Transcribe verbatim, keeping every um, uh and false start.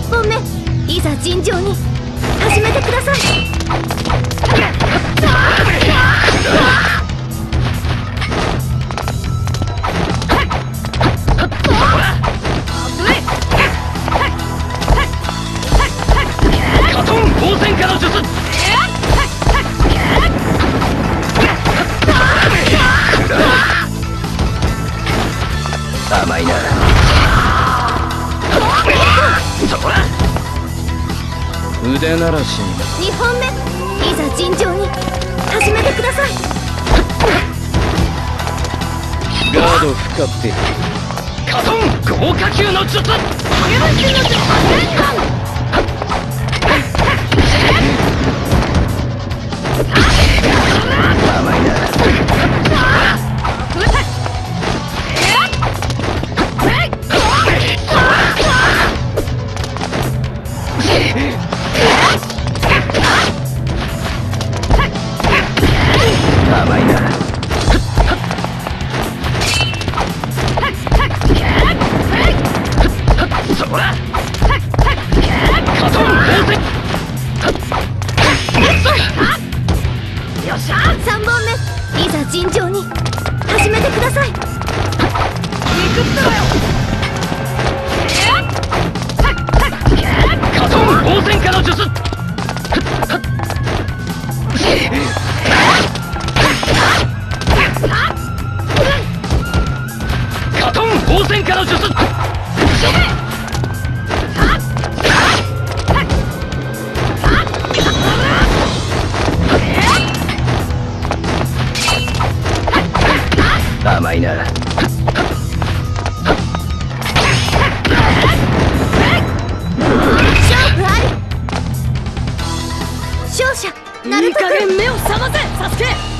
本目、いざ尋常に始めてください。 カトン光線化の術。甘いな。そこら腕ならしに。 にほんめ、いざ尋常に始めてください。 ガード不可ってカトン豪華級の術。影分級の術。甘いな。甘いな。そこらカトン光線。よっしゃ。 さんぼんめ、いざ尋常に始めてください。 行くってばよ。カトン光線化の術。カトン光線化の術。甘いな。 勝負あり。勝者ナルト君。 いい加減目を覚ませサスケ。